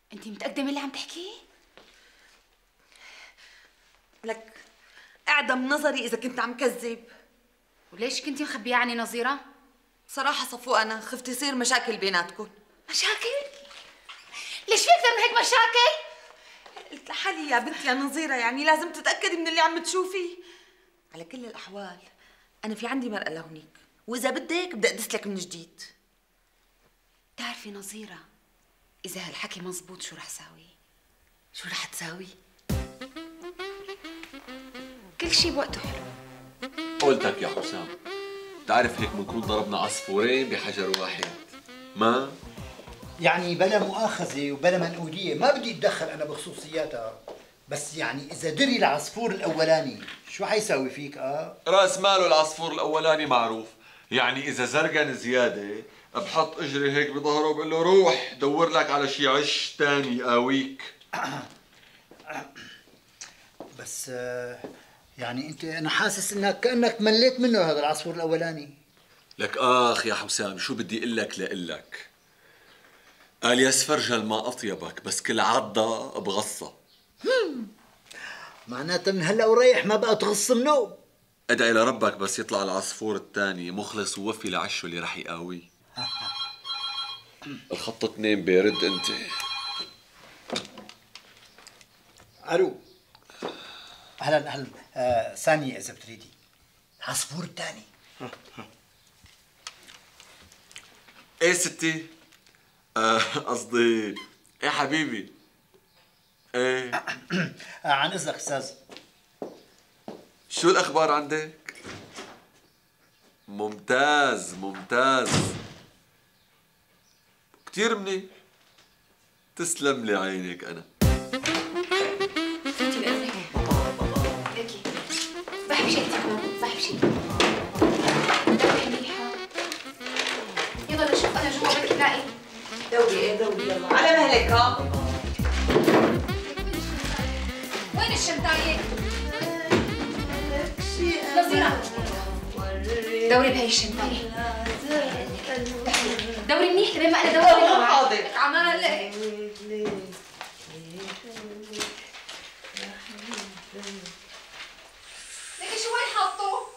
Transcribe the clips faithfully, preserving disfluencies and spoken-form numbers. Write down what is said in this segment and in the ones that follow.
انت متأكدة من اللي عم تحكيه؟ لك اعدم نظري اذا كنت عم كذب. وليش كنتي مخبية عني نظيرة؟ بصراحة صفو انا خفت يصير مشاكل بيناتكم. مشاكل؟ ليش في أكثر من هيك مشاكل؟ قلت لحالي يا بنت يا نظيرة يعني لازم تتأكدي من اللي عم تشوفيه. على كل الأحوال أنا في عندي مرأة لهونيك، وإذا بدك بدي أدس لك من جديد. بتعرفي نظيرة، إذا هالحكي مزبوط شو رح ساوي؟ شو رح تساوي؟ كل شي بوقته حلو. قلتك يا حسام، بتعرف هيك بنكون ضربنا عصفورين بحجر واحد. ما يعني بلا مؤاخذة وبلا منقولية، ما بدي اتدخل أنا بخصوصياتها، بس يعني إذا دري العصفور الأولاني شو حيساوي فيك آه؟ راس ماله العصفور الأولاني معروف، يعني إذا زرقن زيادة بحط إجري هيك بظهره وبقول له روح دور لك على شي عش تاني قاويك. بس يعني أنت أنا حاسس إنك كأنك مليت منه هذا العصفور الأولاني. لك آخ يا حسام، شو بدي أقول لك لقلك؟ قال يا سفرجل ما أطيبك، بس كل عضة بغصة. معناتها من هلا ورايح ما بقى تغص منه. ادعي لربك بس يطلع العصفور الثاني مخلص ووفي لعشه اللي رح يقاويه. الخط اثنين بيرد انت. الو. اهلا اهلا. آه ثانية إذا بتريدي. العصفور الثاني. ايه ستي؟ آه قصدي ايه حبيبي؟ ايه آه عن اذنك استاذ. شو الاخبار عندك؟ ممتاز ممتاز كتير منيح. تسلم لي عينك انا. فوتي بإذنك. ليكي بحب شيء كمان، بحب شيء. دوري منيحة. يلا نشوف أنا جوا بدك تلاقي. دوري ايه دوري يلا على مهلك. ها وين الشنطاية؟ نظيرة دوري بهي الشنطاية. دوري منيح لبين ما أنا دوري. حاضر عمالك. ليكي شو وين حاطوه؟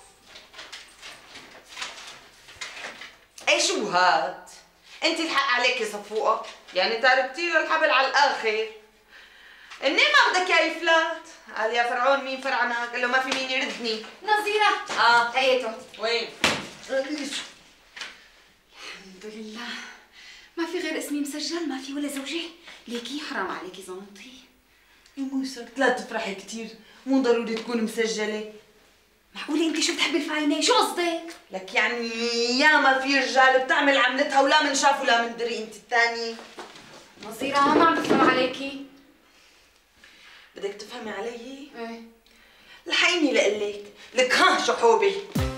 ايه شو هاد؟ انت الحق عليكي صفوقة، يعني تركتي له الحبل على الاخر. اني ما بدك اياه يفلت. قال يا فرعون مين فرعنك؟ قال له ما في مين يردني. نظيرة اه هيته. وين؟ ليش؟ الحمد لله ما في غير اسمي مسجل، ما في ولا زوجة. ليكي حرام عليكي زنطي. يا موسى لا تفرحي كثير، مو ضروري تكون مسجلة. معقولة انت شو بتحبي الفاينة؟ شو قصدك؟ لك يعني ياما في رجال بتعمل عملتها ولا من شاف ولا من دري. انت الثانية نظيرة ما عم بفهم عليكي. بدك تفهمي علي؟ ايه لحقيني لقلك لك ها شحوبي.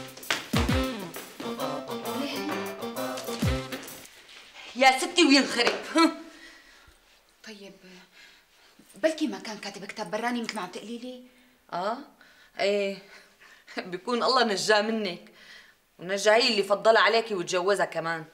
يا ستي وينخرب. طيب بلكي ما كان كاتب كتاب براني مثل ما عم تقولي لي. اه ايه بيكون الله نجاه منك ونجاهي اللي فضلها عليكي وتجوزها كمان.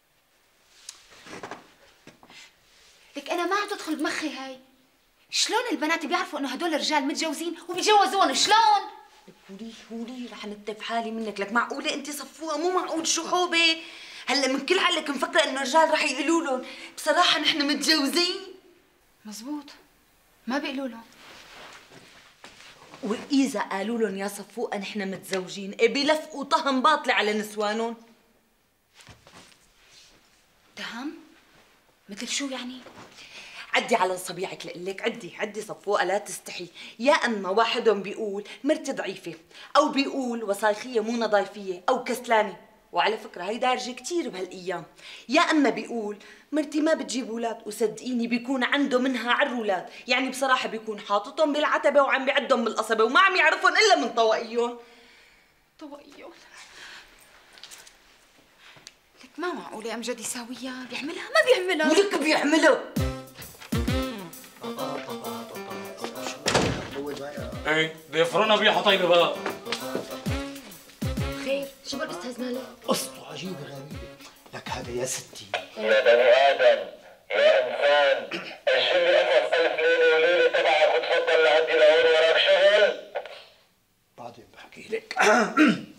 لك انا ما عم تدخل بمخي هاي. شلون البنات بيعرفوا انه هدول الرجال متجوزين وبيتجوزون؟ شلون؟ لك ولي ولي رح نتف حالي منك. لك معقوله انت صفوها؟ مو معقول شحوبه. هلا من كل عقلك مفكره انه الرجال رح يقولوا لهم بصراحه نحن متجوزين. مزبوط ما بيقولوا لهم. واذا قالوا لهم يا صفوقه نحن متزوجين إيه بيلفقوا طهم باطله على نسوانهم. تهم؟ مثل شو يعني؟ عدي على صبيعك لقلك. عدي عدي صفوقه لا تستحي. يا اما واحدهم بيقول مرتي ضعيفه، او بيقول وصايخيه مو نظايفيه، او كسلانه، وعلى فكره هي دارجه كثير بهالايام. يا اما بيقول مرتي ما بتجيب اولاد، وصدقيني بيكون عنده منها عر اولاد، يعني بصراحه بيكون حاططهم بالعتبه وعم بيعدهم بالقصبه وما عم يعرفهم الا من طواقيهم. طواقيهم؟ لك ما معقوله امجد يساويها. بيعملها؟ ما بيعملها. ولك بيعملها. ايه بيفرنا بيه حطيبه بقى. خير شو بقى الاستاذ مالك؟ قصته عجيبة غريبة. لك هذا يا ستي يا بني آدم يا إنسان الجن لك